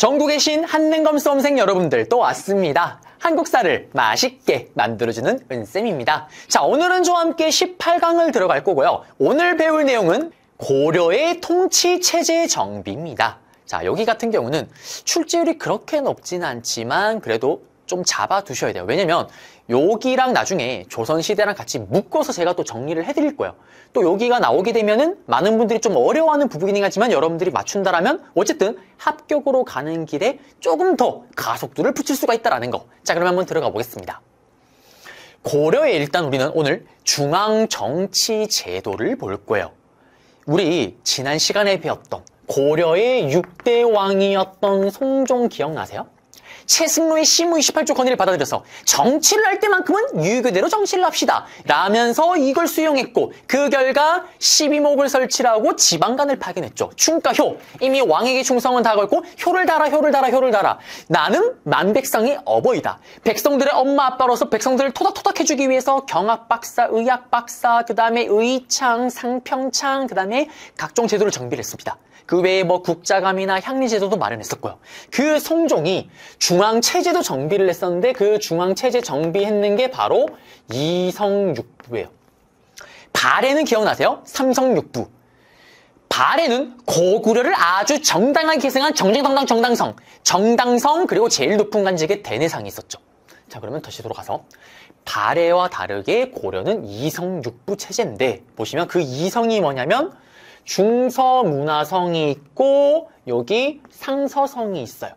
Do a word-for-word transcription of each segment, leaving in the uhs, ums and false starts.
전국에 계신 한능검 수험생 여러분들 또 왔습니다. 한국사를 맛있게 만들어주는 은쌤입니다. 자, 오늘은 저와 함께 십팔 강을 들어갈 거고요. 오늘 배울 내용은 고려의 통치체제 정비입니다. 자, 여기 같은 경우는 출제율이 그렇게 높지는 않지만 그래도 좀 잡아두셔야 돼요. 왜냐면 여기랑 나중에 조선시대랑 같이 묶어서 제가 또 정리를 해드릴 거예요. 또 여기가 나오게 되면은 많은 분들이 좀 어려워하는 부분이긴 하지만 여러분들이 맞춘다라면 어쨌든 합격으로 가는 길에 조금 더 가속도를 붙일 수가 있다는 거. 자, 그러면 한번 들어가 보겠습니다. 고려에 일단 우리는 오늘 중앙정치제도를 볼 거예요. 우리 지난 시간에 배웠던 고려의 육 대 왕이었던 송종 기억나세요? 최승로의 시무 이십팔 조 건의를 받아들여서 정치를 할 때만큼은 유교대로 정치를 합시다 라면서 이걸 수용했고 그 결과 십이목을 설치하고 지방간을 파견했죠. 충가효, 이미 왕에게 충성은 다 걸고 효를 달아 효를 달아 효를 달아 나는 만백성의 어버이다. 백성들의 엄마 아빠로서 백성들을 토닥토닥 해주기 위해서 경학박사, 의학박사, 그 다음에 의창, 상평창, 그 다음에 각종 제도를 정비를 했습니다. 그 외에 뭐 국자감이나 향리제도도 마련했었고요. 그 송종이 중앙체제도 정비를 했었는데 그 중앙체제 정비했는 게 바로 이성육부예요. 발해는 기억나세요? 삼성육부. 발해는 고구려를 아주 정당하게 계승한 정정당당 정당성, 정당성 그리고 제일 높은 관직의 대내상이 있었죠. 자, 그러면 다시 돌아가서 발해와 다르게 고려는 이성육부 체제인데 보시면 그 이성이 뭐냐면 중서문화성이 있고 여기 상서성이 있어요.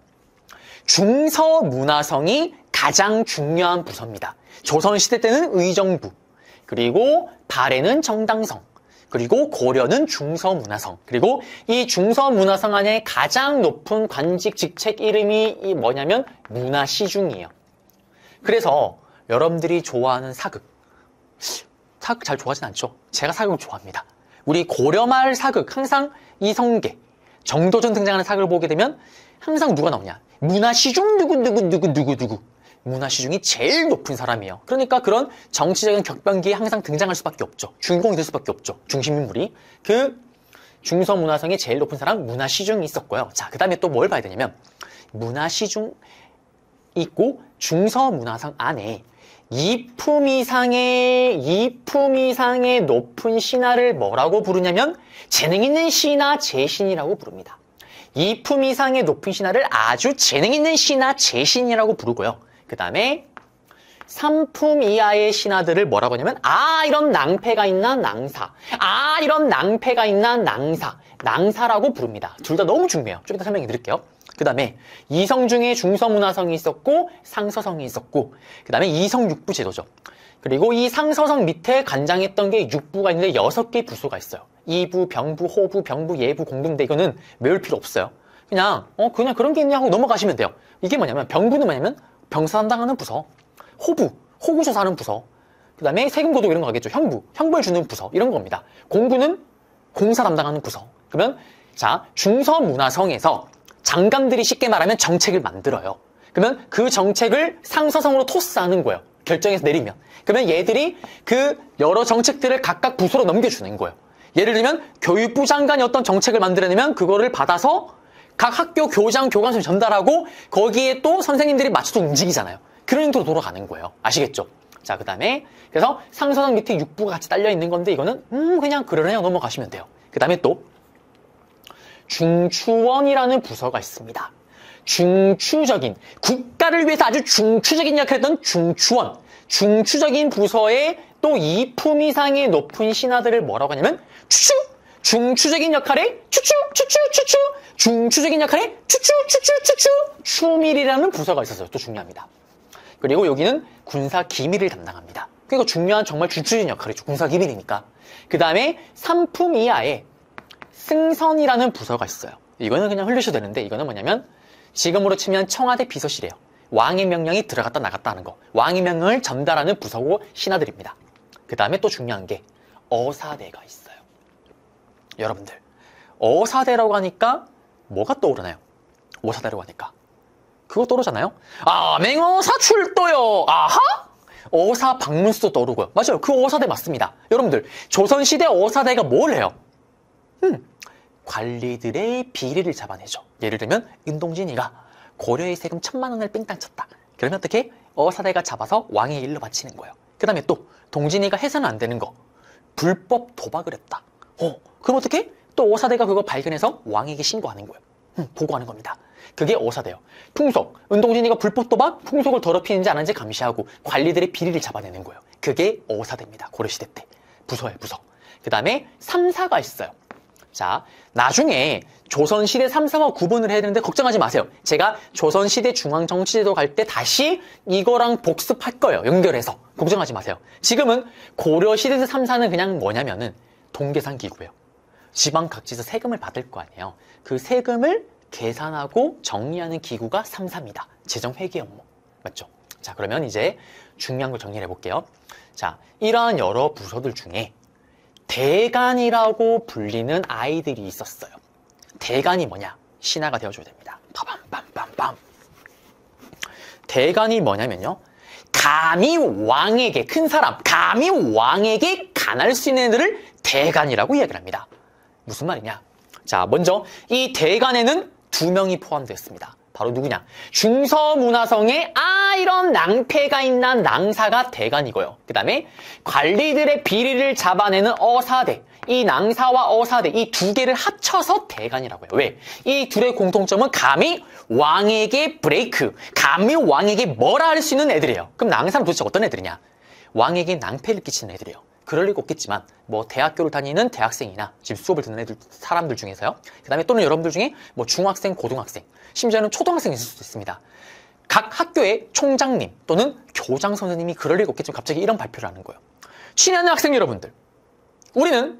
중서문화성이 가장 중요한 부서입니다. 조선시대 때는 의정부, 그리고 발해는 정당성, 그리고 고려는 중서문화성, 그리고 이 중서문화성 안에 가장 높은 관직 직책 이름이 뭐냐면 문화시중이에요. 그래서 여러분들이 좋아하는 사극, 사극 잘 좋아하진 않죠? 제가 사극을 좋아합니다. 우리 고려말 사극 항상 이성계, 정도전 등장하는 사극을 보게 되면 항상 누가 나오냐? 문화시중 누구 누구 누구 누구 누구 문화시중이 제일 높은 사람이에요. 그러니까 그런 정치적인 격변기에 항상 등장할 수밖에 없죠. 주인공이 될 수밖에 없죠. 중심인물이. 그 중서문화성이 제일 높은 사람 문화시중이 있었고요. 자, 그 다음에 또 뭘 봐야 되냐면 문화시중 있고 중서문화성 안에 이품 이상의 이품 이상의 높은 신하를 뭐라고 부르냐면 재능 있는 신하 재신이라고 부릅니다. 이품 이상의 높은 신하를 아주 재능 있는 신하 재신이라고 부르고요. 그 다음에 삼품 이하의 신하들을 뭐라고 하냐면 아 이런 낭패가 있나 낭사, 아 이런 낭패가 있나 낭사, 낭사라고 부릅니다. 둘 다 너무 중요해요. 좀 이따 설명해 드릴게요. 그 다음에 이성 중에 중서문화성이 있었고 상서성이 있었고 그 다음에 이성육부 제도죠. 그리고 이 상서성 밑에 관장했던 게 육부가 있는데 여섯 개 부서가 있어요. 이부, 병부, 호부, 병부, 예부, 공부인데 이거는 외울 필요 없어요. 그냥 어 그냥 그런 게 있냐 하고 넘어가시면 돼요. 이게 뭐냐면 병부는 뭐냐면 병사 담당하는 부서, 호부, 호구 조사하는 부서, 그 다음에 세금 도둑 이런 거 하겠죠. 형부, 형벌 주는 부서 이런 겁니다. 공부는 공사 담당하는 부서. 그러면 자 중서문화성에서 장관들이 쉽게 말하면 정책을 만들어요. 그러면 그 정책을 상서성으로 토스하는 거예요. 결정해서 내리면. 그러면 얘들이 그 여러 정책들을 각각 부서로 넘겨주는 거예요. 예를 들면 교육부 장관이 어떤 정책을 만들어내면 그거를 받아서 각 학교 교장, 교관선생님 전달하고 거기에 또 선생님들이 맞춰서 움직이잖아요. 그런 식으로 돌아가는 거예요. 아시겠죠? 자, 그 다음에 그래서 상서성 밑에 육부가 같이 딸려 있는 건데 이거는 음 그냥 그러네요. 넘어가시면 돼요. 그 다음에 또 중추원이라는 부서가 있습니다. 중추적인, 국가를 위해서 아주 중추적인 역할을 했던 중추원, 중추적인 부서에 또 이품 이상의 높은 신하들을 뭐라고 하냐면 추추! 중추적인 역할에 추추! 추추! 추추! 중추적인 역할에 추추! 추추! 추추! 추밀이라는 부서가 있었어요. 또 중요합니다. 그리고 여기는 군사 기밀을 담당합니다. 그러니까 중요한 정말 중추적인 역할이죠. 군사 기밀이니까. 그 다음에 삼품 이하에 승선이라는 부서가 있어요. 이거는 그냥 흘리셔도 되는데 이거는 뭐냐면 지금으로 치면 청와대 비서실이에요. 왕의 명령이 들어갔다 나갔다 하는 거. 왕의 명령을 전달하는 부서고 신하들입니다. 그 다음에 또 중요한 게 어사대가 있어요. 여러분들 어사대라고 하니까 뭐가 떠오르나요? 어사대라고 하니까 그거 떠오르잖아요. 아 맹어사 출도요. 아하? 어사 방문수도 떠오르고요. 맞아요. 그 어사대 맞습니다. 여러분들 조선시대 어사대가 뭘 해요? 음, 관리들의 비리를 잡아내죠. 예를 들면 은동진이가 고려의 세금 천만 원을 뺑땅 쳤다. 그러면 어떻게? 어사대가 잡아서 왕의 일로 바치는 거예요. 그 다음에 또 동진이가 해서는 안 되는 거, 불법 도박을 했다. 어, 그럼 어떻게? 또 어사대가 그거 발견해서 왕에게 신고하는 거예요. 음, 보고하는 겁니다. 그게 어사대요. 풍속, 은동진이가 불법 도박, 풍속을 더럽히는지 안 하는지 감시하고 관리들의 비리를 잡아내는 거예요. 그게 어사대입니다. 고려시대 때. 부서예요, 부서. 그 다음에 삼사가 있어요. 자, 나중에 조선시대 삼사와 구분을 해야 되는데 걱정하지 마세요. 제가 조선시대 중앙정치제도 갈 때 다시 이거랑 복습할 거예요. 연결해서. 걱정하지 마세요. 지금은 고려시대 삼사는 그냥 뭐냐면은 동계산기구예요. 지방 각지에서 세금을 받을 거 아니에요. 그 세금을 계산하고 정리하는 기구가 삼사입니다. 재정회계 업무. 맞죠? 자, 그러면 이제 중요한 걸 정리를 해볼게요. 자, 이러한 여러 부서들 중에 대간이라고 불리는 아이들이 있었어요. 대간이 뭐냐? 신하가 되어줘야 됩니다. 빠밤빰빰빰. 대간이 뭐냐면요. 감히 왕에게, 큰 사람, 감히 왕에게 간할 수 있는 애들을 대간이라고 이야기를 합니다. 무슨 말이냐? 자, 먼저 이 대간에는 두 명이 포함되었습니다. 바로 누구냐? 중서문화성에 아 이런 낭패가 있는 낭사가 대간이고요. 그 다음에 관리들의 비리를 잡아내는 어사대, 이 낭사와 어사대 이 두 개를 합쳐서 대간이라고 해요. 왜? 이 둘의 공통점은 감히 왕에게 브레이크, 감히 왕에게 뭐라 할 수 있는 애들이에요. 그럼 낭사는 도대체 어떤 애들이냐? 왕에게 낭패를 끼치는 애들이에요. 그럴 리가 없겠지만 뭐 대학교를 다니는 대학생이나 지금 수업을 듣는 애들 사람들 중에서요. 그 다음에 또는 여러분들 중에 뭐 중학생, 고등학생, 심지어는 초등학생이 있을 수도 있습니다. 각 학교의 총장님 또는 교장 선생님이 그럴 리가 없겠지만 갑자기 이런 발표를 하는 거예요. 친하는 학생 여러분들, 우리는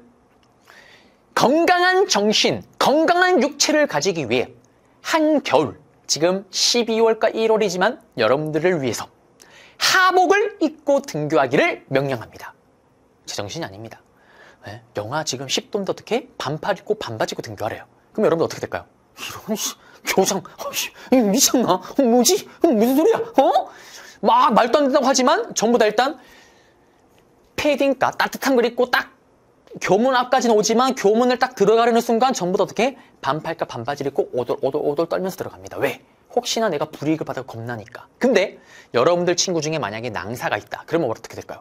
건강한 정신, 건강한 육체를 가지기 위해 한겨울, 지금 십이월과 일월이지만 여러분들을 위해서 하복을 입고 등교하기를 명령합니다. 제정신이 아닙니다. 네? 영하 지금 십 도인데 어떻게 반팔 입고 반바지 입고 등교하래요. 그럼 여러분들 어떻게 될까요? 이런 씨, 교장, 씨, 미쳤나? 어, 뭐지? 어, 무슨 소리야? 어? 막 말도 안 된다고 하지만 전부 다 일단 패딩가 따뜻한 걸 입고 딱 교문 앞까지는 오지만 교문을 딱 들어가려는 순간 전부 다 어떻게 반팔과 반바지를 입고 오돌 오돌 오돌 떨면서 들어갑니다. 왜? 혹시나 내가 불이익을 받아 겁나니까. 근데 여러분들 친구 중에 만약에 낭사가 있다. 그러면 어떻게 될까요?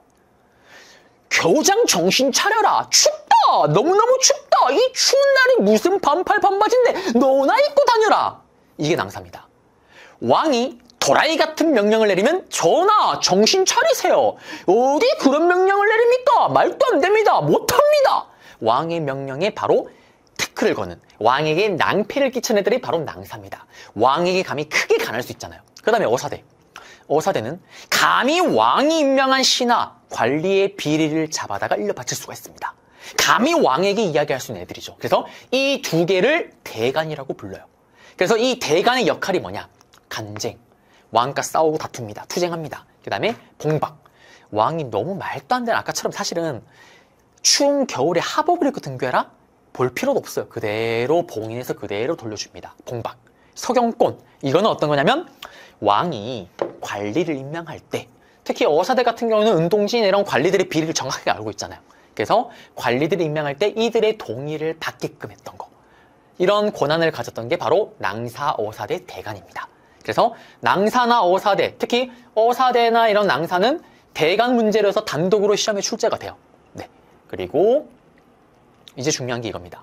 교장 정신 차려라. 춥다. 너무너무 춥다. 이 추운 날이 무슨 반팔 반바지인데 너나 입고 다녀라. 이게 낭사입니다. 왕이 도라이 같은 명령을 내리면 전하 정신 차리세요. 어디 그런 명령을 내립니까? 말도 안 됩니다. 못합니다. 왕의 명령에 바로 태클을 거는, 왕에게 낭패를 끼친 애들이 바로 낭사입니다. 왕에게 감히 크게 간할 수 있잖아요. 그 다음에 어사대. 어사대는 감히 왕이 임명한 신하, 관리의 비리를 잡아다가 일러 바칠 수가 있습니다. 감히 왕에게 이야기할 수 있는 애들이죠. 그래서 이 두 개를 대간이라고 불러요. 그래서 이 대간의 역할이 뭐냐? 간쟁. 왕과 싸우고 다툽니다. 투쟁합니다. 그 다음에 봉박. 왕이 너무 말도 안 되는, 아까처럼 사실은 추운 겨울에 하복을 입고 등교해라? 볼 필요도 없어요. 그대로 봉인해서 그대로 돌려줍니다. 봉박. 서경권. 이거는 어떤 거냐면 왕이 관리를 임명할 때, 특히 어사대 같은 경우는 은동진 이런 관리들의 비리를 정확하게 알고 있잖아요. 그래서 관리들을 임명할 때 이들의 동의를 받게끔 했던 거. 이런 권한을 가졌던 게 바로 낭사, 어사대, 대간입니다. 그래서 낭사나 어사대, 특히 어사대나 이런 낭사는 대간 문제로서 단독으로 시험에 출제가 돼요. 네. 그리고 이제 중요한 게 이겁니다.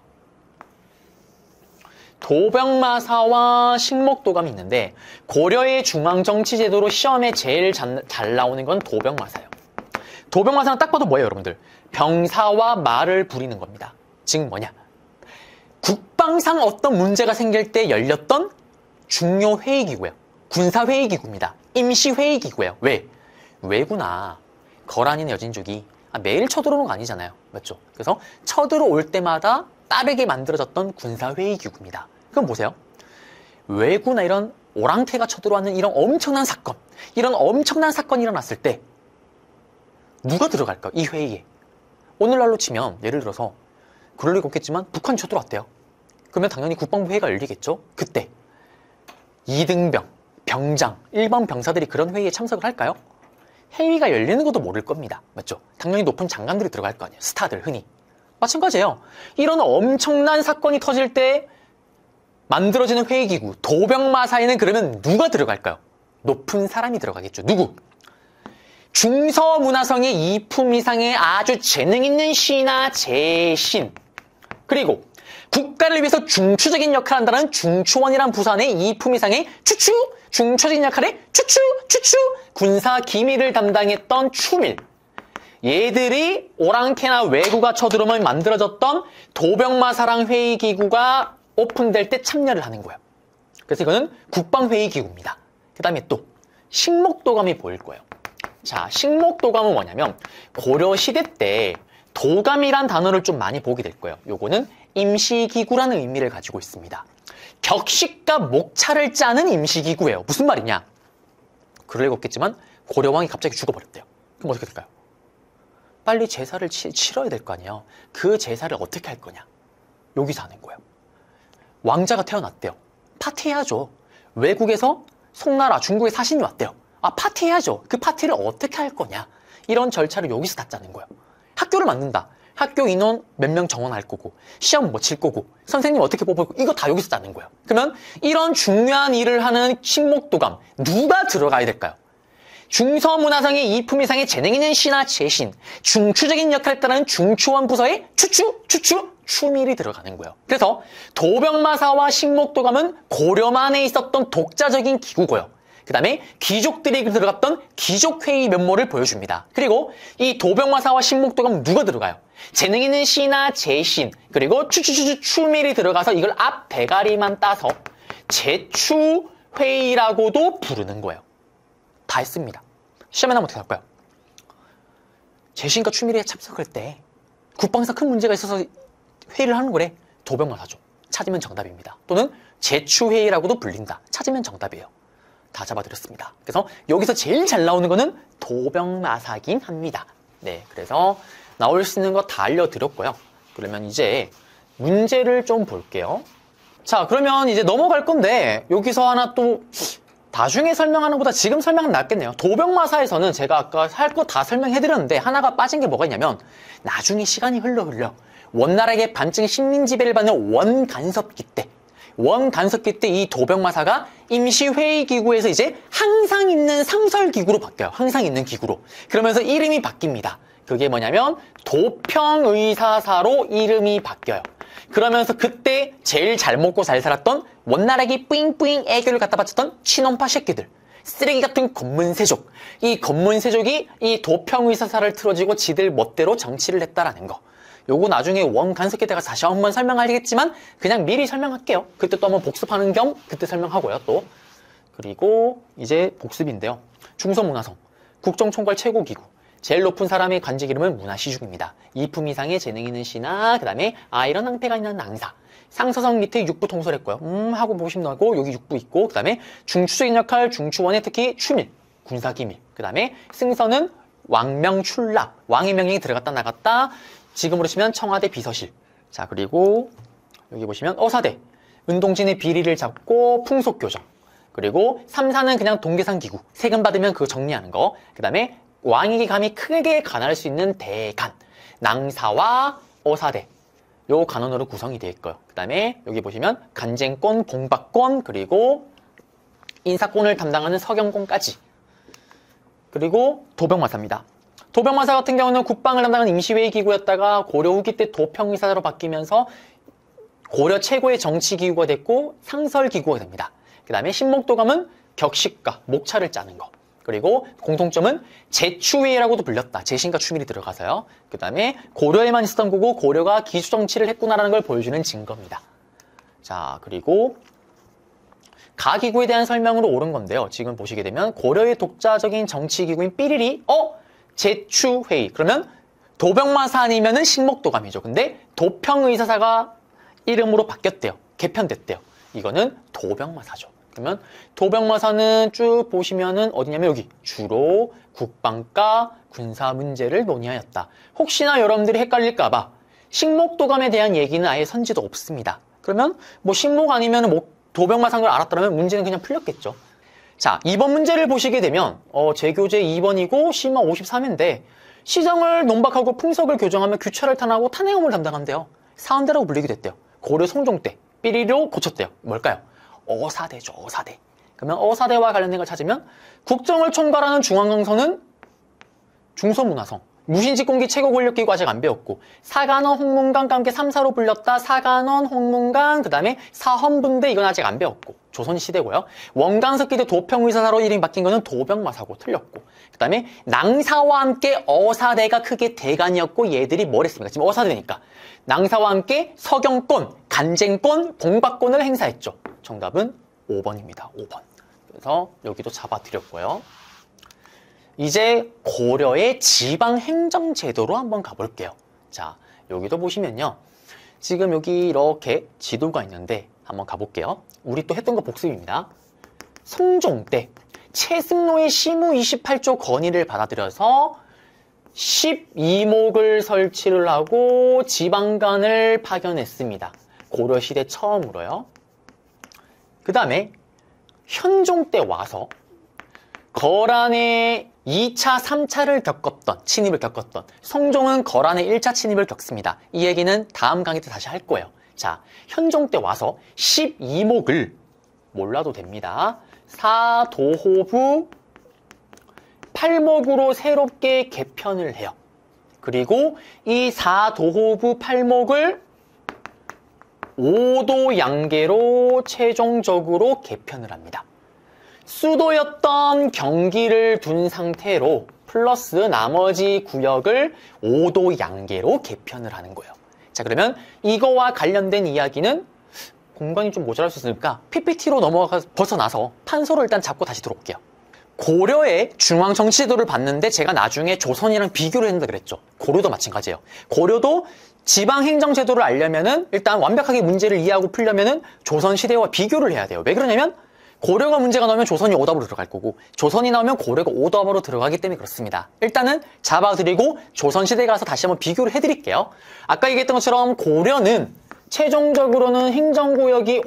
도병마사와 식목도감이 있는데 고려의 중앙정치제도로 시험에 제일 잘, 잘 나오는 건 도병마사예요. 도병마사는 딱 봐도 뭐예요, 여러분들? 병사와 말을 부리는 겁니다. 즉 뭐냐? 국방상 어떤 문제가 생길 때 열렸던 중요 회의기구예요. 군사회의기구입니다. 임시회의기구예요. 왜? 왜구나. 거란이나 여진족이 매일 쳐들어오는 거 아니잖아요. 맞죠? 그래서 쳐들어올 때마다 빠르게 만들어졌던 군사회의기구입니다. 그럼 보세요. 왜구나 이런 오랑캐가 쳐들어왔는 이런 엄청난 사건, 이런 엄청난 사건이 일어났을 때 누가 들어갈까? 이 회의에. 오늘날로 치면 예를 들어서 그럴 리가 없겠지만 북한이 쳐들어왔대요. 그러면 당연히 국방부 회의가 열리겠죠? 그때 이등병, 병장, 일반 병사들이 그런 회의에 참석을 할까요? 회의가 열리는 것도 모를 겁니다. 맞죠? 당연히 높은 장관들이 들어갈 거 아니에요. 스타들, 흔히. 마찬가지예요. 이런 엄청난 사건이 터질 때 만들어지는 회의기구, 도병마사에는 그러면 누가 들어갈까요? 높은 사람이 들어가겠죠. 누구? 중서문화성의 이 품 이상의 아주 재능 있는 시나 재신, 그리고 국가를 위해서 중추적인 역할을 한다는 중추원이란 부서 안에 이 품 이상의 추추, 중추적인 역할의 추추, 추추, 군사 기밀을 담당했던 추밀. 얘들이 오랑캐나 왜구가 쳐들어오면 만들어졌던 도병마사랑 회의기구가 오픈될 때 참여를 하는 거예요. 그래서 이거는 국방회의기구입니다. 그 다음에 또 식목도감이 보일 거예요. 자, 식목도감은 뭐냐면 고려시대 때 도감이란 단어를 좀 많이 보게 될 거예요. 요거는 임시기구라는 의미를 가지고 있습니다. 격식과 목차를 짜는 임시기구예요. 무슨 말이냐? 그럴 리가 없겠지만 고려왕이 갑자기 죽어버렸대요. 그럼 어떻게 될까요? 빨리 제사를 치, 치러야 될 거 아니에요. 그 제사를 어떻게 할 거냐? 여기서 하는 거예요. 왕자가 태어났대요. 파티해야죠. 외국에서 송나라, 중국의 사신이 왔대요. 아, 파티해야죠. 그 파티를 어떻게 할 거냐? 이런 절차를 여기서 다 짜는 거예요. 학교를 만든다. 학교 인원 몇 명 정원할 거고, 시험 뭐 칠 거고, 선생님 어떻게 뽑을 거고, 이거 다 여기서 짜는 거예요. 그러면 이런 중요한 일을 하는 식목도감, 누가 들어가야 될까요? 중서문화성의 이 품 이상의 재능 있는 시나 재신, 중추적인 역할을 따르는 중추원 부서의 추추, 추추, 추밀이 들어가는 거예요. 그래서 도병마사와 식목도감은 고려만에 있었던 독자적인 기구고요. 그 다음에 귀족들이 들어갔던 귀족회의 면모를 보여줍니다. 그리고 이 도병마사와 식목도감은 누가 들어가요? 재능 있는 시나 재신, 그리고 추추추추 추밀이 들어가서 이걸 앞 대가리만 따서 제추회의라고도 부르는 거예요. 다 했습니다. 시험에 나면 어떻게 할까요? 재신과 추밀에 참석할 때 국방에서 큰 문제가 있어서 회의를 하는 거래. 도병마사죠. 찾으면 정답입니다. 또는 제추회의라고도 불린다. 찾으면 정답이에요. 다 잡아드렸습니다. 그래서 여기서 제일 잘 나오는 거는 도병마사긴 합니다. 네, 그래서 나올 수 있는 거 다 알려드렸고요. 그러면 이제 문제를 좀 볼게요. 자, 그러면 이제 넘어갈 건데 여기서 하나 또 나중에 설명하는 것보다 지금 설명은 낫겠네요. 도병마사에서는 제가 아까 할 거 다 설명해드렸는데 하나가 빠진 게 뭐가 있냐면 나중에 시간이 흘러 흘러 원나라에게 반증 식민지배를 받는 원간섭기 때 원간섭기 때 이 도병마사가 임시회의기구에서 이제 항상 있는 상설기구로 바뀌어요. 항상 있는 기구로. 그러면서 이름이 바뀝니다. 그게 뭐냐면 도평의사사로 이름이 바뀌어요. 그러면서 그때 제일 잘 먹고 잘 살았던 원나라에게 뿌잉뿌잉 애교를 갖다 바쳤던 친원파 새끼들, 쓰레기 같은 검문세족, 이 검문세족이 이 도평의사사를 틀어지고 지들 멋대로 정치를 했다라는 거. 요거 나중에 원간섭기 때가 다시 한번 설명하겠지만 그냥 미리 설명할게요. 그때 또 한번 복습하는 겸 그때 설명하고요. 또 그리고 이제 복습인데요. 중서문화성 국정총괄 최고기구, 제일 높은 사람의 관직 이름은 문화시중입니다. 이 품 이상의 재능 있는 시나 그 다음에 아이런 낭패가 있는 낭사, 상서성 밑에 육부 통솔했고요. 음 하고 보시면 나고 여기 육부 있고, 그 다음에 중추적인 역할 중추원에 특히 추밀, 군사기밀, 그 다음에 승서는 왕명출납, 왕의 명령이 들어갔다 나갔다. 지금으로 치면 청와대 비서실. 자, 그리고 여기 보시면 어사대, 운동진의 비리를 잡고 풍속교정. 그리고 삼사는 그냥 동계산기구, 세금 받으면 그거 정리하는 거. 그 다음에 왕에게 감히 크게 간할 수 있는 대간, 낭사와 어사대, 요 간원으로 구성이 되어 있고요. 그 다음에 여기 보시면 간쟁권, 봉박권, 그리고 인사권을 담당하는 서경권까지. 그리고 도병마사입니다. 도병마사 같은 경우는 국방을 담당하는 임시회의 기구였다가 고려 후기 때 도평의사사로 바뀌면서 고려 최고의 정치기구가 됐고 상설기구가 됩니다. 그 다음에 신목도감은 격식과 목차를 짜는 거. 그리고 공통점은 제추회의라고도 불렸다. 재신과 추밀이 들어가서요. 그 다음에 고려에만 있었던 거고 고려가 기수정치를 했구나라는 걸 보여주는 증거입니다. 자, 그리고 가기구에 대한 설명으로 옳은 건데요. 지금 보시게 되면 고려의 독자적인 정치기구인 삐리리, 어? 제추회의. 그러면 도병마사 아니면은 신목도감이죠. 근데 도평의사사가 이름으로 바뀌었대요. 개편됐대요. 이거는 도병마사죠. 그러면 도병마사는 쭉 보시면은 어디냐면 여기 주로 국방과 군사 문제를 논의하였다. 혹시나 여러분들이 헷갈릴까봐 식목도감에 대한 얘기는 아예 선지도 없습니다. 그러면 뭐 식목 아니면 뭐 도병마사인 걸 알았더라면 문제는 그냥 풀렸겠죠. 자, 이 번 문제를 보시게 되면 어, 제 교재 이 번이고 시마 오십삼 회인데 시정을 농박하고 풍속을 교정하며 규차를 탄하고 탄해업을 담당한대요. 사헌대라고 불리기도 했대요. 고려 성종 때 삐리로 고쳤대요. 뭘까요? 어사대죠. 어사대. 그러면 어사대와 관련된 걸 찾으면 국정을 총괄하는 중앙강서는 중서문화성. 무신직공기 최고 권력기구 아직 안 배웠고 사간원, 홍문관과 함께 삼사로 불렸다. 사간원, 홍문관, 그 다음에 사헌분대 이건 아직 안 배웠고 조선시대고요. 원강석기대 도평의사사로 이름이 바뀐 거는 도병마사고 틀렸고 그 다음에 낭사와 함께 어사대가 크게 대간이었고 얘들이 뭘 했습니까? 지금 어사대니까 낭사와 함께 서경권, 간쟁권, 봉박권을 행사했죠. 정답은 오 번입니다. 오 번. 그래서 여기도 잡아드렸고요. 이제 고려의 지방행정제도로 한번 가볼게요. 자, 여기도 보시면요. 지금 여기 이렇게 지도가 있는데 한번 가볼게요. 우리 또 했던 거 복습입니다. 성종 때 최승로의 시무 이십팔 조 건의를 받아들여서 십이 목을 설치를 하고 지방관을 파견했습니다. 고려시대 처음으로요. 그 다음에 현종 때 와서 거란의 이 차, 삼 차를 겪었던, 침입을 겪었던 성종은 거란의 일 차 침입을 겪습니다. 이 얘기는 다음 강의 때 다시 할 거예요. 자, 현종 때 와서 십이 목을 몰라도 됩니다. 사도호부 팔 목으로 새롭게 개편을 해요. 그리고 이 사도호부 팔 목을 오도양계로 최종적으로 개편을 합니다. 수도였던 경기를 둔 상태로 플러스 나머지 구역을 오도양계로 개편을 하는 거예요. 자, 그러면 이거와 관련된 이야기는 공간이 좀 모자랄 수 있으니까 피피티로 넘어가 벗어나서 판서로 일단 잡고 다시 들어올게요. 고려의 중앙 정치제도를 봤는데 제가 나중에 조선이랑 비교를 했는다 그랬죠. 고려도 마찬가지예요. 고려도 지방 행정제도를 알려면은 일단 완벽하게 문제를 이해하고 풀려면은 조선 시대와 비교를 해야 돼요. 왜 그러냐면 고려가 문제가 나오면 조선이 오답으로 들어갈 거고 조선이 나오면 고려가 오답으로 들어가기 때문에 그렇습니다. 일단은 잡아드리고 조선시대에 가서 다시 한번 비교를 해드릴게요. 아까 얘기했던 것처럼 고려는 최종적으로는 행정구역이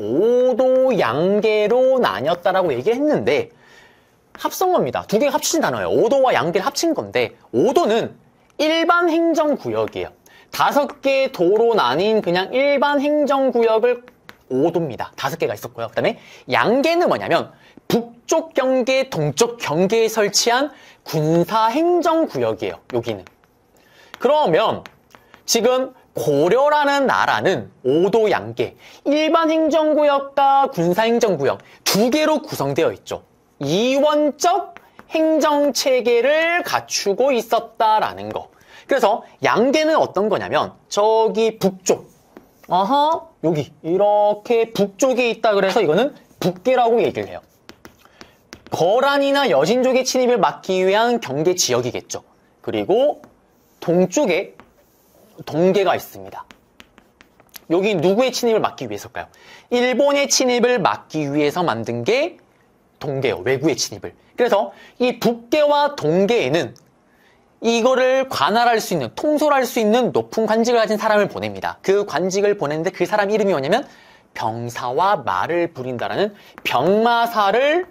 오도양계로 나뉘었다라고 얘기를 했는데 합성 겁니다. 두 개가 합친 단어예요. 오도와 양계를 합친 건데 오도는 일반 행정구역이에요. 다섯 개의 도로 나뉜 그냥 일반 행정구역을 오도입니다. 다섯 개가 있었고요. 그 다음에 양계는 뭐냐면 북쪽 경계, 동쪽 경계에 설치한 군사행정구역이에요. 여기는. 그러면 지금 고려라는 나라는 오도 양계, 일반 행정구역과 군사행정구역 두 개로 구성되어 있죠. 이원적 행정체계를 갖추고 있었다라는 거. 그래서 양계는 어떤 거냐면 저기 북쪽, 아하, 여기 이렇게 북쪽에 있다 그래서 이거는 북계라고 얘기를 해요. 거란이나 여진족의 침입을 막기 위한 경계 지역이겠죠. 그리고 동쪽에 동계가 있습니다. 여기 누구의 침입을 막기 위해서일까요? 일본의 침입을 막기 위해서 만든 게 동계요. 외구의 침입을. 그래서 이 북계와 동계에는 이거를 관할할 수 있는, 통솔할 수 있는 높은 관직을 가진 사람을 보냅니다. 그 관직을 보냈는데 그 사람 이름이 뭐냐면 병사와 말을 부린다라는 병마사를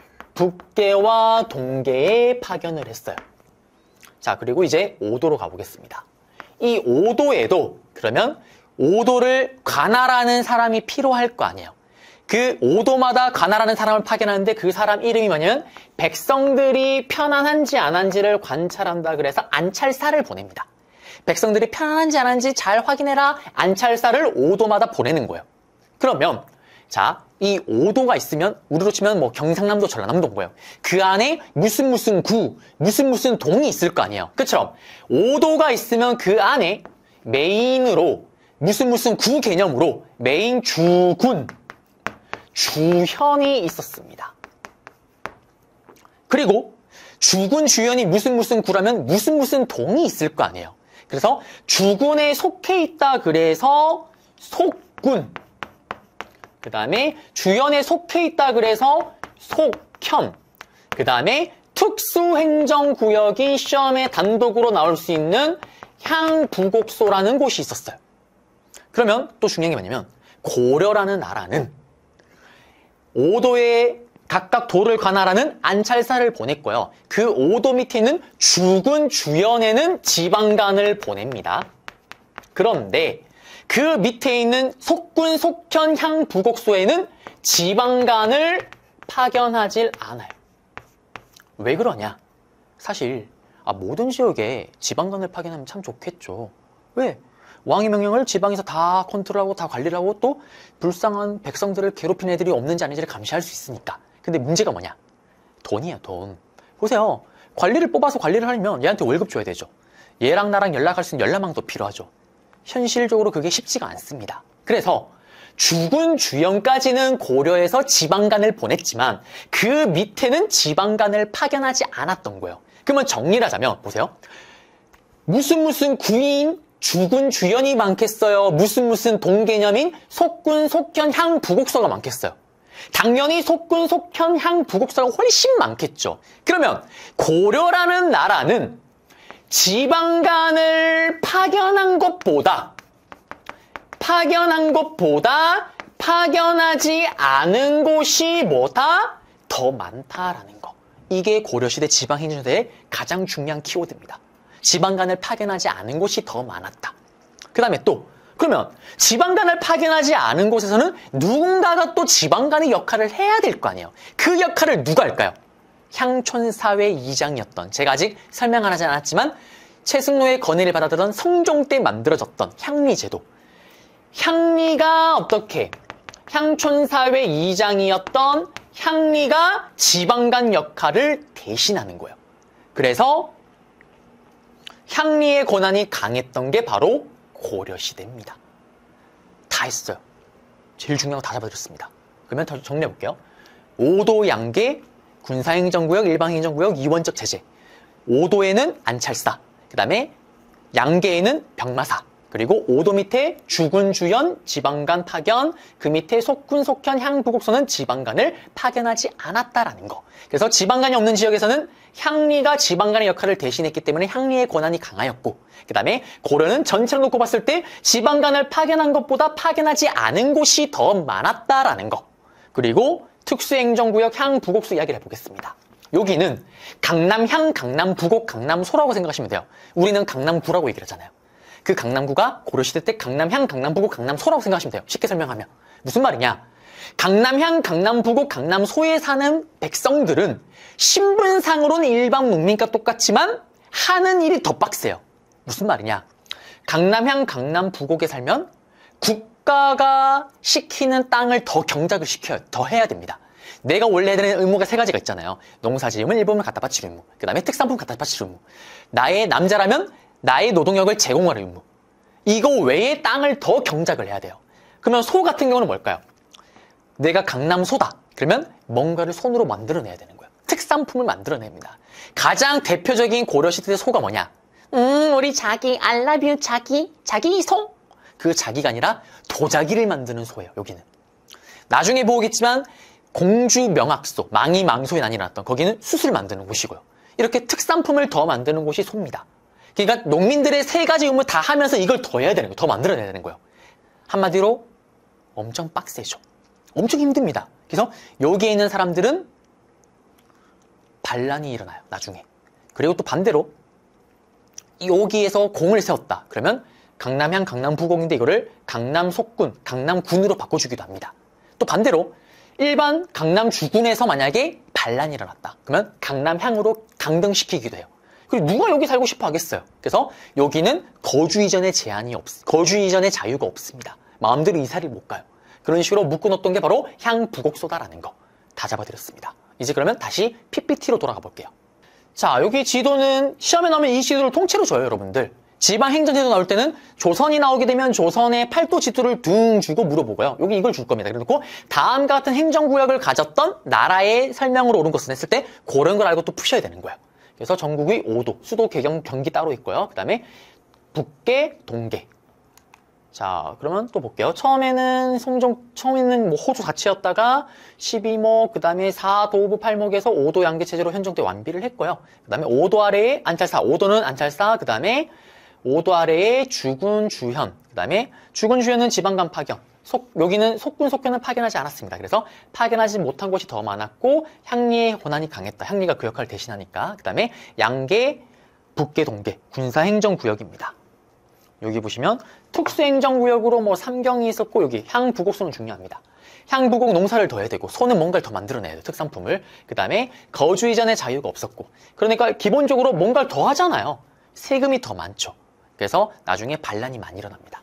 북계와 동계에 파견을 했어요. 자, 그리고 이제 오도로 가보겠습니다. 이 오도에도 그러면 오도를 관할하는 사람이 필요할 거 아니에요. 그 오도마다 관할하는 사람을 파견하는데 그 사람 이름이 뭐냐면 백성들이 편안한지 안 한지를 관찰한다 그래서 안찰사를 보냅니다. 백성들이 편안한지 안 한지 잘 확인해라. 안찰사를 오도마다 보내는 거예요. 그러면 자, 이 오도가 있으면 우리로 치면 뭐 경상남도, 전라남도 뭐예요. 그 안에 무슨 무슨 구, 무슨 무슨 동이 있을 거 아니에요. 그처럼 오도가 있으면 그 안에 메인으로 무슨 무슨 구 개념으로 메인 주군, 주현이 있었습니다. 그리고 주군, 주현이 무슨 무슨 구라면 무슨 무슨 동이 있을 거 아니에요. 그래서 주군에 속해 있다 그래서 속군, 그 다음에 주현에 속해 있다 그래서 속현, 그 다음에 특수행정구역이 시험에 단독으로 나올 수 있는 향부곡소라는 곳이 있었어요. 그러면 또 중요한 게 뭐냐면 고려라는 나라는 오도의 각각 도를 관할하는 안찰사를 보냈고요. 그 오도 밑에 있는 주군 주연에는 지방간을 보냅니다. 그런데 그 밑에 있는 속군 속현 향 부곡소에는 지방간을 파견하질 않아요. 왜 그러냐? 사실 아, 모든 지역에 지방간을 파견하면 참 좋겠죠. 왜? 왕의 명령을 지방에서 다 컨트롤하고 다 관리를 하고 또 불쌍한 백성들을 괴롭히는 애들이 없는지 아닌지를 감시할 수 있으니까. 근데 문제가 뭐냐? 돈이에요, 돈. 보세요. 관리를 뽑아서 관리를 하려면 얘한테 월급 줘야 되죠. 얘랑 나랑 연락할 수 있는 연락망도 필요하죠. 현실적으로 그게 쉽지가 않습니다. 그래서 주군 주연까지는 고려해서 지방간을 보냈지만 그 밑에는 지방간을 파견하지 않았던 거예요. 그러면 정리를 하자면 보세요. 무슨 무슨 구인 주군 주연이 많겠어요? 무슨 무슨 동개념인 속군 속현 향 부곡서가 많겠어요? 당연히 속군 속현 향 부곡서가 훨씬 많겠죠. 그러면 고려라는 나라는 지방간을 파견한 것보다 파견한 것보다 파견하지 않은 곳이 뭐다? 더 많다라는 거. 이게 고려시대 지방행정제의 가장 중요한 키워드입니다. 지방간을 파견하지 않은 곳이 더 많았다. 그 다음에 또 그러면 지방간을 파견하지 않은 곳에서는 누군가가 또 지방간의 역할을 해야 될 거 아니에요. 그 역할을 누가 할까요? 향촌사회 이장이었던, 제가 아직 설명을 하지 않았지만 최승로의 건의를 받아들던 성종 때 만들어졌던 향리제도. 향리가 어떻게? 향촌사회 이장이었던 향리가 지방간 역할을 대신하는 거예요. 그래서 향리의 권한이 강했던 게 바로 고려시대입니다. 다 했어요. 제일 중요한 거 다 잡아드렸습니다. 그러면 더 정리해볼게요. 오도 양계, 군사행정구역, 일방행정구역, 이원적 제재. 오도에는 안찰사, 그 다음에 양계에는 병마사, 그리고 오도 밑에 주군 주연, 지방간 파견, 그 밑에 속군 속현 향 부곡소는 지방간을 파견하지 않았다라는 거. 그래서 지방간이 없는 지역에서는 향리가 지방간의 역할을 대신했기 때문에 향리의 권한이 강하였고, 그 다음에 고려는 전체로 놓고 봤을 때 지방간을 파견한 것보다 파견하지 않은 곳이 더 많았다라는 거. 그리고 특수행정구역 향 부곡소 이야기를 해보겠습니다. 여기는 강남향, 강남부곡, 강남소라고 생각하시면 돼요. 우리는 강남구라고 얘기를 하잖아요. 그 강남구가 고려시대 때 강남향, 강남부곡, 강남소라고 생각하시면 돼요. 쉽게 설명하면. 무슨 말이냐? 강남향, 강남부곡, 강남소에 사는 백성들은 신분상으로는 일반 농민과 똑같지만 하는 일이 더 빡세요. 무슨 말이냐? 강남향, 강남부곡에 살면 국가가 시키는 땅을 더 경작을 시켜요. 더 해야 됩니다. 내가 원래 해야 되는 의무가 세 가지가 있잖아요. 농사지음을 일본을 갖다 바칠 의무, 그 다음에 특산품 갖다 바칠 의무, 나의 남자라면 나의 노동력을 제공할 의무. 이거 외에 땅을 더 경작을 해야 돼요. 그러면 소 같은 경우는 뭘까요? 내가 강남소다. 그러면 뭔가를 손으로 만들어내야 되는 거예요. 특산품을 만들어냅니다. 가장 대표적인 고려시대 소가 뭐냐? 음, 우리 자기, I love you, 자기, 자기 소. 그 자기가 아니라 도자기를 만드는 소예요, 여기는. 나중에 보겠지만 공주 명학소, 망이 망소에 난이 났던 거기는 숯을 만드는 곳이고요. 이렇게 특산품을 더 만드는 곳이 소입니다. 그러니까 농민들의 세 가지 의무 다 하면서 이걸 더 해야 되는 거예요. 더 만들어내야 되는 거예요. 한마디로 엄청 빡세죠. 엄청 힘듭니다. 그래서 여기에 있는 사람들은 반란이 일어나요, 나중에. 그리고 또 반대로 여기에서 공을 세웠다. 그러면 강남향, 강남부곡인데 이거를 강남속군, 강남군으로 바꿔주기도 합니다. 또 반대로 일반 강남주군에서 만약에 반란이 일어났다. 그러면 강남향으로 강등시키기도 해요. 그리고 누가 여기 살고 싶어 하겠어요. 그래서 여기는 거주 이전의 제한이 없, 거주 이전의 자유가 없습니다. 마음대로 이사를 못 가요. 그런 식으로 묶어놓던 게 바로 향부곡소다라는 거. 다 잡아드렸습니다. 이제 그러면 다시 피피티로 돌아가 볼게요. 자, 여기 지도는 시험에 나오면 이 지도를 통째로 줘요, 여러분들. 지방행정제도 나올 때는 조선이 나오게 되면 조선의 팔도 지도를 둥 주고 물어보고요. 여기 이걸 줄 겁니다. 그래놓고 다음과 같은 행정구역을 가졌던 나라의 설명으로 옳은 것은 했을 때 그런 걸 알고 또 푸셔야 되는 거예요. 그래서 전국의 오도, 수도, 개경, 경기 따로 있고요. 그 다음에 북계, 동계. 자, 그러면 또 볼게요. 처음에는 성종, 처음에는 뭐 호주 자치였다가 십이목, 그 다음에 사도부 팔목에서 오도 양계 체제로 현종 때 완비를 했고요. 그 다음에 오도 아래에 안찰사, 오도는 안찰사, 그 다음에 오도 아래에 주군, 주현, 그 다음에 주군, 주현은 지방간 파견, 속, 여기는 속군 속견을 파견하지 않았습니다. 그래서 파견하지 못한 곳이 더 많았고 향리의 권한이 강했다. 향리가 그 역할을 대신하니까. 그 다음에 양계, 북계, 동계 군사행정구역입니다. 여기 보시면 특수행정구역으로 뭐 삼경이 있었고 여기 향부곡소는 중요합니다. 향부곡 농사를 더 해야 되고 소는 뭔가를 더 만들어내야 돼요. 특산품을. 그 다음에 거주 이전의 자유가 없었고 그러니까 기본적으로 뭔가를 더 하잖아요. 세금이 더 많죠. 그래서 나중에 반란이 많이 일어납니다.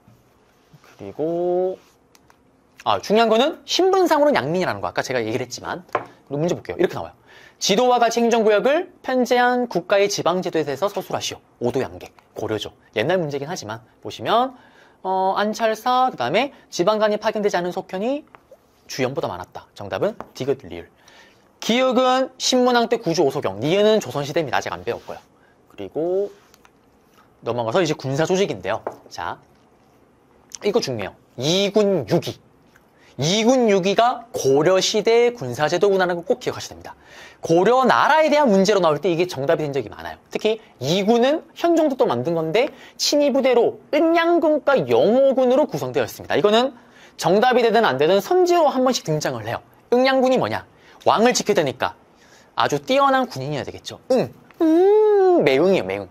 그리고 아 중요한 거는 신분상으로는 양민이라는 거 아까 제가 얘기를 했지만 문제 볼게요. 이렇게 나와요. 지도와 같이 행정구역을 편제한 국가의 지방제도에 대해서 서술하시오. 오도양계 고려죠. 옛날 문제긴 하지만 보시면 어, 안찰사 그 다음에 지방간이 파견되지 않은 속현이 주연보다 많았다. 정답은 디귿 리을. 기역은 신문왕 때 구주 오소경, 니은은 조선시대입니다. 아직 안 배웠고요. 그리고 넘어가서 이제 군사 조직인데요. 자, 이거 중요해요. 이군 육위. 이군 육위가 고려시대의 군사제도구나라는 거 꼭 기억하셔야 됩니다. 고려 나라에 대한 문제로 나올 때 이게 정답이 된 적이 많아요. 특히 이군은 현종도 또 만든 건데 친위부대로 은양군과 영호군으로 구성되어 있습니다. 이거는 정답이 되든 안 되든 선지로 한 번씩 등장을 해요. 은양군이 뭐냐? 왕을 지켜야 되니까 아주 뛰어난 군인이어야 되겠죠. 응, 음, 매응이에요, 매응.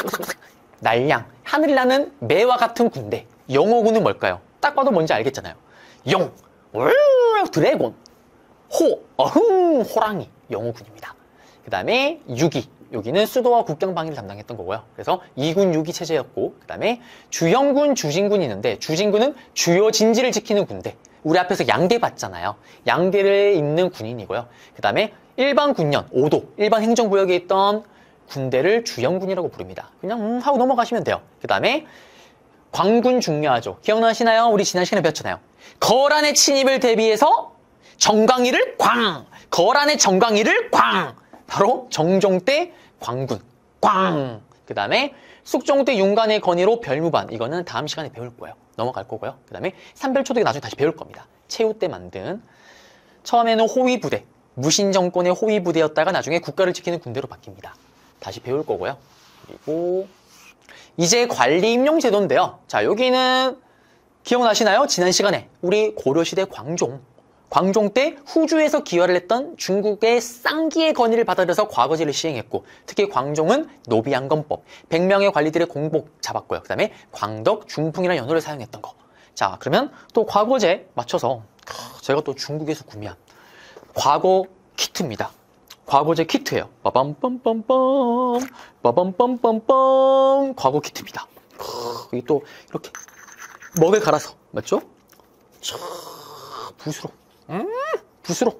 날량, 하늘 나는 매와 같은 군대. 영호군은 뭘까요? 딱 봐도 뭔지 알겠잖아요. 영, 드래곤, 호, 어흥, 호랑이, 영호군입니다. 그 다음에 육위, 여기는 수도와 국경 방위를 담당했던 거고요. 그래서 이군 육위 체제였고, 그 다음에 주형군, 주진군이 있는데 주진군은 주요 진지를 지키는 군대. 우리 앞에서 양계 봤잖아요. 양계를 잇는 군인이고요. 그 다음에 일반 군년, 오도, 일반 행정구역에 있던 군대를 주형군이라고 부릅니다. 그냥 음 하고 넘어가시면 돼요. 그 다음에 광군 중요하죠. 기억나시나요? 우리 지난 시간에 배웠잖아요. 거란의 침입을 대비해서 정광이를 광! 거란의 정광이를 광! 바로 정종 때 광군, 광! 그 다음에 숙종 때 윤관의 건의로 별무반. 이거는 다음 시간에 배울 거예요. 넘어갈 거고요. 그 다음에 삼별초도 나중에 다시 배울 겁니다. 최후 때 만든. 처음에는 호위부대, 무신정권의 호위부대였다가 나중에 국가를 지키는 군대로 바뀝니다. 다시 배울 거고요. 그리고 이제 관리 임용 제도인데요. 자, 여기는 기억나시나요? 지난 시간에 우리 고려시대 광종. 광종 때 후주에서 기여를 했던 중국의 쌍기의 건의를 받아들여서 과거제를 시행했고 특히 광종은 노비양건법, 백 명의 관리들의 공복 잡았고요. 그 다음에 광덕, 중풍이라는 연호를 사용했던 거. 자, 그러면 또 과거제 맞춰서 제가 또 중국에서 구매한 과거 키트입니다. 과거제 키트예요. 빠밤빰빰빰 빠밤빰빰빰 과거 키트입니다. 이게 또 이렇게 먹을 갈아서 맞죠? 붓으로 음, 붓으로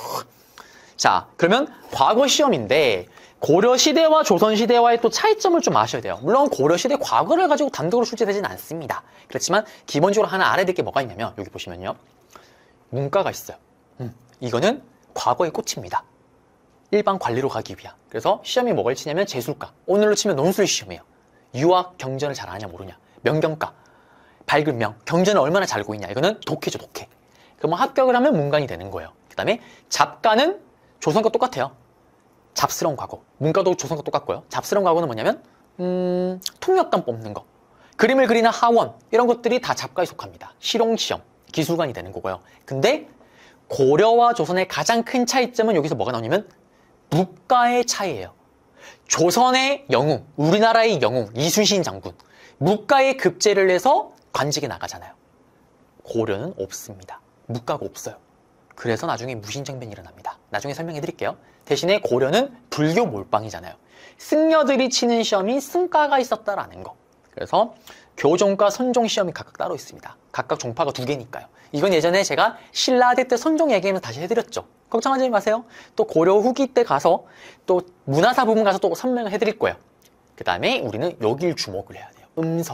자, 그러면 과거 시험인데 고려시대와 조선시대와의 또 차이점을 좀 아셔야 돼요. 물론 고려시대 과거를 가지고 단독으로 출제되지는 않습니다. 그렇지만 기본적으로 하나 알아야 될 게 뭐가 있냐면 여기 보시면요. 문과가 있어요. 음, 이거는 과거의 꽃입니다. 일반 관리로 가기 위한. 그래서 시험이 뭐가 치냐면 재술과, 오늘로 치면 논술 시험이에요. 유학 경전을 잘 아냐 모르냐. 명경과, 밝은 명, 경전을 얼마나 잘 알고 있냐. 이거는 독해죠, 독해. 그럼 합격을 하면 문관이 되는 거예요. 그 다음에 잡과는 조선과 똑같아요. 잡스러운 과거. 문과도 조선과 똑같고요. 잡스러운 과거는 뭐냐면 음, 통역감 뽑는 거. 그림을 그리는 하원 이런 것들이 다 잡과에 속합니다. 실용시험, 기술관이 되는 거고요. 근데 고려와 조선의 가장 큰 차이점은 여기서 뭐가 나오냐면 묵과의 차이예요. 조선의 영웅, 우리나라의 영웅 이순신 장군, 묵과의 급제를 해서 관직에 나가잖아요. 고려는 없습니다. 묵과가 없어요. 그래서 나중에 무신정변이 일어납니다. 나중에 설명해 드릴게요. 대신에 고려는 불교 몰빵이잖아요. 승려들이 치는 시험이 승과가 있었다라는 거. 그래서 교종과 선종 시험이 각각 따로 있습니다. 각각 종파가 두 개니까요. 이건 예전에 제가 신라대 때 선종 얘기하면서 다시 해드렸죠. 걱정하지 마세요. 또 고려 후기 때 가서 또 문화사 부분 가서 또 설명을 해드릴 거예요. 그 다음에 우리는 여길 주목을 해야 돼요. 음서.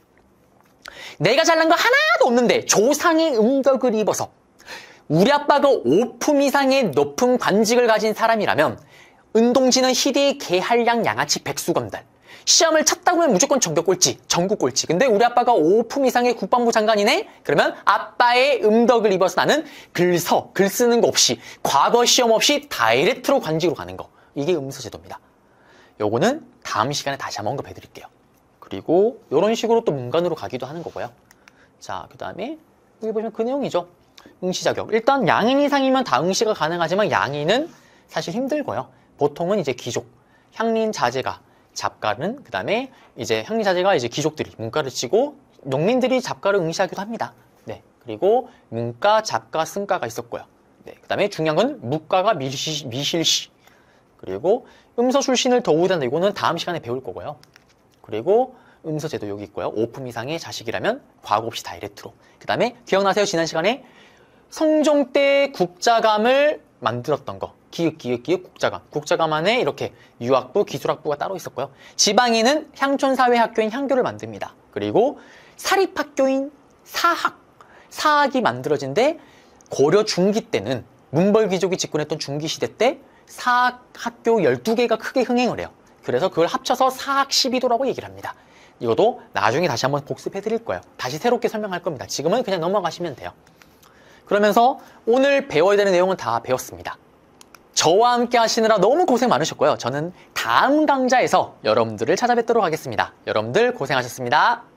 내가 잘난 거 하나도 없는데 조상의 음덕을 입어서 우리 아빠가 오품 이상의 높은 관직을 가진 사람이라면 은동지는 희대의 개한량 양아치 백수건달. 시험을 쳤다고 하면 무조건 전교 꼴찌, 전국 꼴찌. 근데 우리 아빠가 오품 이상의 국방부 장관이네? 그러면 아빠의 음덕을 입어서 나는 글서, 글 쓰는 거 없이, 과거 시험 없이 다이렉트로 관직으로 가는 거. 이게 음서제도입니다. 요거는 다음 시간에 다시 한번 언급해 드릴게요. 그리고 이런 식으로 또 문관으로 가기도 하는 거고요. 자, 그 다음에 여기 보시면 그 내용이죠. 응시 자격. 일단 양인 이상이면 다 응시가 가능하지만 양인은 사실 힘들고요. 보통은 이제 귀족, 향린 자제가 잡가는, 그 다음에 이제 향린 자제가 이제 귀족들이 문과를 치고 농민들이 잡가를 응시하기도 합니다. 네. 그리고 문과, 잡가, 승과가 있었고요. 네. 그 다음에 중요한 건 무과가 미시, 미실시. 그리고 음서 출신을 도우다. 이거는 다음 시간에 배울 거고요. 그리고 음서제도 여기 있고요. 오 품 이상의 자식이라면 과거 없이 다이렉트로. 그 다음에 기억나세요? 지난 시간에 성종 때 국자감을 만들었던 거. 기읍, 기읍, 기읍, 국자감. 국자감 안에 이렇게 유학부, 기술학부가 따로 있었고요. 지방에는 향촌사회학교인 향교를 만듭니다. 그리고 사립학교인 사학. 사학이 만들어진데 고려 중기 때는 문벌귀족이 집권했던 중기시대 때 사학학교 열두 개가 크게 흥행을 해요. 그래서 그걸 합쳐서 사학 십이 도라고 얘기를 합니다. 이것도 나중에 다시 한번 복습해 드릴 거예요. 다시 새롭게 설명할 겁니다. 지금은 그냥 넘어가시면 돼요. 그러면서 오늘 배워야 되는 내용은 다 배웠습니다. 저와 함께 하시느라 너무 고생 많으셨고요. 저는 다음 강좌에서 여러분들을 찾아뵙도록 하겠습니다. 여러분들 고생하셨습니다.